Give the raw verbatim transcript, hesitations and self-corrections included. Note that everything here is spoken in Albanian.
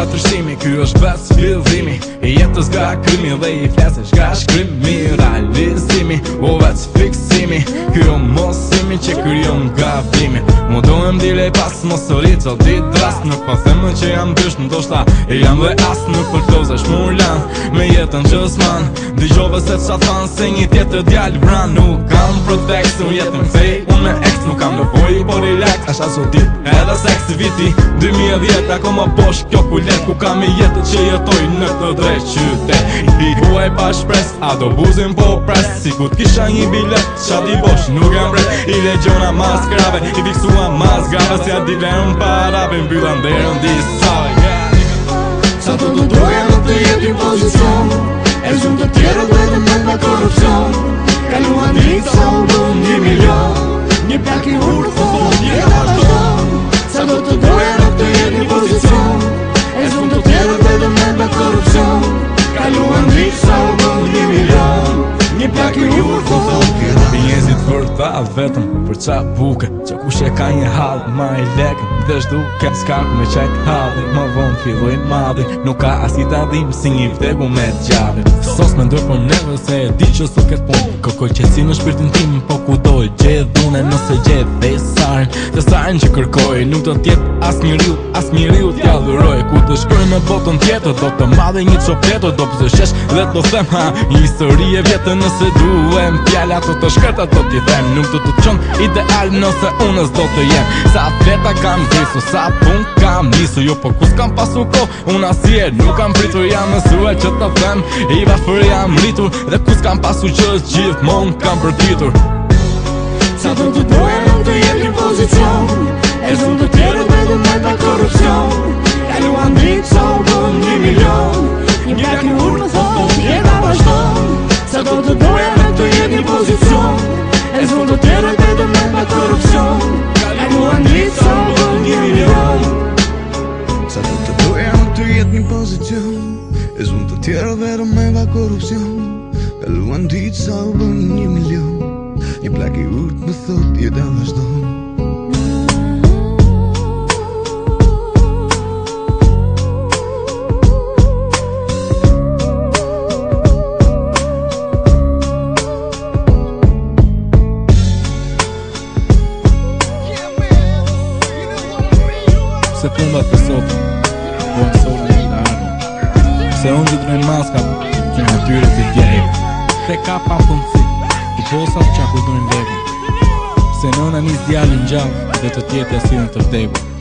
ka tërshtimi, ky është bes fillimi i jetës nga krymi dhe i flesesh nga shkrimi. Realizimi, o veç fiksimi, ky o mosimi që kryon nga vimi. Mu dohem dile pas mos o rrit o dit drast. Nuk po theme që jam dysht, ndoshta e jam dhe as. Nuk përklozesh mu lan me jetën që s'man. Dëgjove se qa than se një tjetër djall vran. Nuk kam protex, unë jetën fej, unë me ex. Nuk kam lëpoj, po relax, asha so dit edhe sex. Viti dy mijë e dhjetë, ako më bosh kjo kulet. Ku kam i jetët që jetoj në të drejt qytet. I huaj pa shpres, a do buzin po pres. Si ku t'kisha një bilet, qa di bosh nuk jam ret. I legjona mas grave, i fiksua mas grave. Si a di verën parave, mbyllan derën disave. Sa të të doja në të jetë një pozicion, e shumë të tjera vetëm me nga korupcion. Kaluan dritë sa u bën një milion, një plak i urë të thot një vazhdon. Sa të të doja në të jetë një pozicion, e shumë të tjera vetëm me nga korupcion. Kaluan dritë sa u bën një milion, një plak i urë të thot një vazhdon. Njëzit vërta vetëm për qa buke, që kush e ka një halë ma i leke. Dhe shduke s'ka ku me qajt halë, më vonë fillojnë madhi. Nuk ka as i dadim si një vdegu me t'gjave. Sos me ndër për neve se e di që s'u ket pun. Kërkoj qetësi në shpirtin tim, po ku doj gjedhune. Nëse gjedh dhe sarën, dhe sarën që kërkoj. Nuk do t'jet as një riu, as një riu t'ja dhuroj. Ku të shkoj në botën tjetër, do të madhe një qopleto. Do pëzë shesh dhe t'lo them, ha, një histori e vjetë. Nëse duhem fjalla të të shkërta do t'i them. Nuk do të qënë ideal nëse unës do të jem. Sa fleta kam krisu, sa pun kam nisu. Jo po kus kam pasu ko, unë asjer nuk kam pritur. Jam mësue që të them, i vafër jam rritur. Dhe kus kam pasu që gjithmon kam përditur. Sa të të doja në të jetë një pozicion, e shumë të tjerët vetëm me nga korupcion. Kaluan dritë sa u bën një milion, një plak i urë në thot jeta vazhdon. Sa të të doja në të jetë një pozicion, e shumë të tjerët vetëm me nga korupcion. Kaluan dritë sa u bën një milion. Sa të të doja në të jetë një pozicion, e shumë të tjerët vetëm me nga korupcion. Kaluan dritë sa u bën një milion, një plak i urtë më thot jeta vazhdon. Se tumbat për sotë, po në sotë në të armë. Se unë të drejnë maska, që në tyre të djejë. Te ka pa punësi, i posat që a kujtojnë vegën. Se nëna njës djallin gjallë, dhe të tjetë e si në të vdegu.